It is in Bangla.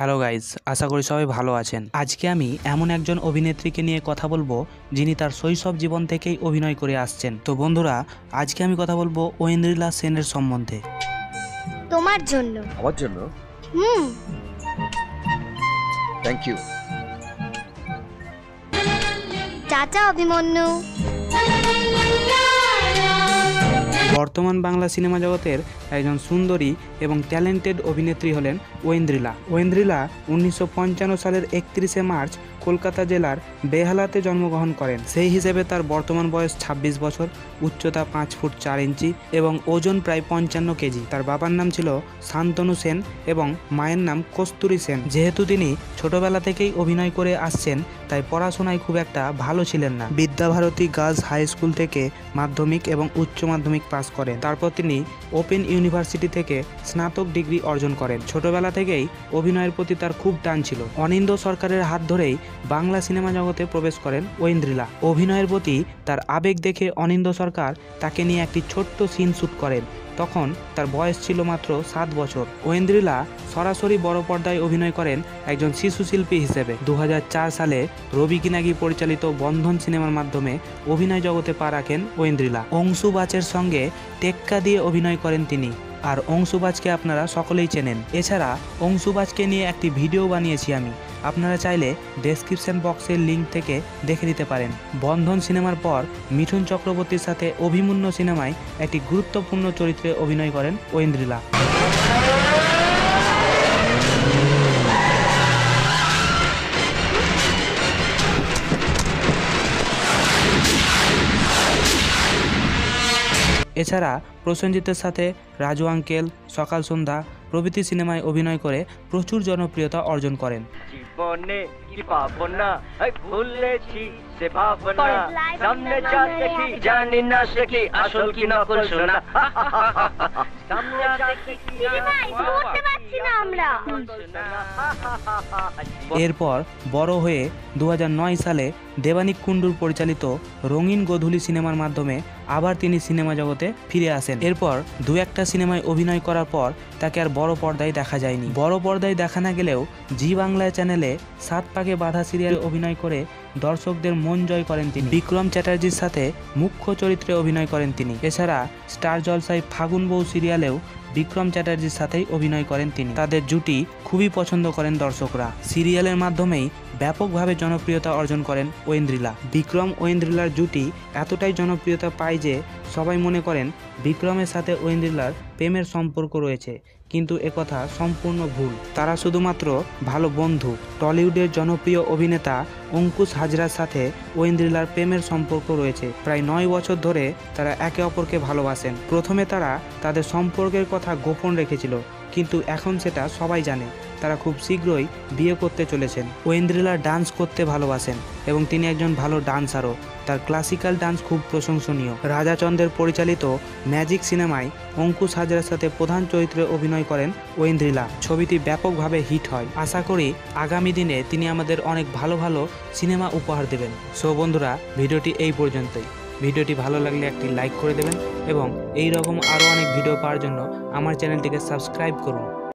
হ্যালো গাইজ, আশা করি সবাই ভালো আছেন। আজকে আমি এমন একজন অভিনেত্রীকে নিয়ে কথা বলবো যিনি তার শৈশব জীবন থেকেই অভিনয় করে আসছেন। তো বন্ধুরা, আজকে আমি কথা বলবো ঐন্দ্রিলা সেনের সম্বন্ধে। তোমার জন্য। আমার জন্য? Thank you. চাচা অভিমন্যু। বর্তমান বাংলা সিনেমা জগতের একজন সুন্দরী এবং ট্যালেন্টেড অভিনেত্রী হলেন ঐন্দ্রিলা। ঐন্দ্রিলা 1955 সালের 31শে মার্চ কলকাতা জেলার বেহালাতে জন্মগ্রহণ করেন। সেই হিসেবে তার বর্তমান বয়স 26 বছর, উচ্চতা 5 ফুট 4 ইঞ্চি এবং ওজন প্রায় 55 কেজি। তার বাবার নাম ছিল শান্তনু সেন এবং মায়ের নাম কস্তুরী সেন। যেহেতু তিনি ছোটবেলা থেকেই অভিনয় করে আসছেন, তাই পড়াশোনায় খুব একটা ভালো ছিলেন না। বিদ্যাভারতী গার্লস হাই স্কুল থেকে মাধ্যমিক এবং উচ্চ মাধ্যমিক পাস করেন। তারপর তিনি ওপেন ইউনিভার্সিটি থেকে স্নাতক ডিগ্রি অর্জন করেন। ছোটবেলা থেকেই অভিনয়ের প্রতি তার খুব টান ছিল। অনিন্দ্য সরকারের হাত ধরেই বাংলা সিনেমা জগতে প্রবেশ করেন ঐন্দ্রিলা। অভিনয়ের প্রতি তার আবেগ দেখে অনিন্দ্য সরকার তাকে নিয়ে একটি ছোট্ট সিন শুট করেন। তখন তার বয়স ছিল মাত্র 7 বছর। ঐন্দ্রিলা সরাসরি বড় পর্দায় অভিনয় করেন একজন শিশু শিল্পী হিসেবে। 2004 সালে রবি কিনাগি পরিচালিত বন্ধন সিনেমার মাধ্যমে অভিনয় জগতে পা রাখেন ঐন্দ্রিলা। অংশুবাচের সঙ্গে টেক্কা দিয়ে অভিনয় করেন তিনি। আর অংশুবাজকে আপনারা সকলেই চেনেন। এছাড়া অংশুবাজকে নিয়ে একটি ভিডিও বানিয়েছি আমি, আপনারা চাইলে ডেসক্রিপশন বক্সের লিঙ্ক থেকে দেখে নিতে পারেন। বন্ধন সিনেমার পর মিঠুন চক্রবর্তীর সাথে অভিমন্যু সিনেমায় একটি গুরুত্বপূর্ণ চরিত্রে অভিনয় করেন ঐন্দ্রিলা। এছাড়া প্রসেনজিতের সাথে রাজু আঙ্কেল, সকাল সন্ধ্যা প্রভৃতি সিনেমায় অভিনয় করে প্রচুর জনপ্রিয়তা অর্জন করেন। জীবনে কি পাবো না, ভুলেছি সে ভাবনা, সামনে যা দেখি জানি না সে কি আসল কি নকল শোনা। সামনে যা দেখি বুঝতে পারছি না আমরা। এরপর বড় হয়ে 2009 সালে দেবানিক কুণ্ডুর পরিচালিত রঙিন গোধূলি সিনেমার মাধ্যমে আবার তিনি সিনেমা জগতে ফিরে আসেন। এরপর দু একটা সিনেমায় অভিনয় করার পর তাকে আর বড় পর্দায় দেখা যায়নি। বড় পর্দায় দেখা না গেলেও জি বাংলায় চ্যানেলে 7 পাকে বাঁধা সিরিয়ালে অভিনয় করে দর্শকদের মন জয় করেন তিনি। বিক্রম চ্যাটার্জির সাথে মুখ্য চরিত্রে অভিনয় করেন তিনি। এছাড়া স্টার জলসায় ফাগুন বউ সিরিয়ালেও বিক্রম চ্যাটার্জির সাথেই অভিনয় করেন তিনি। তাদের জুটি খুবই পছন্দ করেন দর্শকরা। সিরিয়ালের মাধ্যমেই ব্যাপকভাবে জনপ্রিয়তা অর্জন করেন ঐন্দ্রিলা। বিক্রম ঐন্দ্রিলার জুটি এতটাই জনপ্রিয়তা পায় যে সবাই মনে করেন বিক্রমের সাথে ঐন্দ্রিলার প্রেমের সম্পর্ক রয়েছে, কিন্তু একথা সম্পূর্ণ ভুল। তারা শুধুমাত্র ভালো বন্ধু। টলিউডের জনপ্রিয় অভিনেতা অঙ্কুশ হাজরার সাথে ঐন্দ্রিলার প্রেমের সম্পর্ক রয়েছে। প্রায় 9 বছর ধরে তারা একে অপরকে ভালোবাসেন। প্রথমে তারা তাদের সম্পর্কের কথা গোপন রেখেছিল, কিন্তু এখন সেটা সবাই জানে। তারা খুব শীঘ্রই বিয়ে করতে চলেছেন। ঐন্দ্রিলা ডান্স করতে ভালোবাসেন এবং তিনি একজন ভালো ডান্সারও। তার ক্লাসিক্যাল ডান্স খুব প্রশংসনীয়। রাজাচন্দ্রের পরিচালিত ম্যাজিক সিনেমায় অঙ্কুশ হাজরার সাথে প্রধান চরিত্রে অভিনয় করেন ঐন্দ্রিলা। ছবিটি ব্যাপকভাবে হিট হয়। আশা করি আগামী দিনে তিনি আমাদের অনেক ভালো ভালো সিনেমা উপহার দেবেন। সো বন্ধুরা, ভিডিওটি এই পর্যন্তই। ভিডিওটি ভালো লাগলে একটি লাইক করে দেবেন এবং এই রকম আরও অনেক ভিডিও পাওয়ার জন্য আমার চ্যানেলটিকে সাবস্ক্রাইব করুন।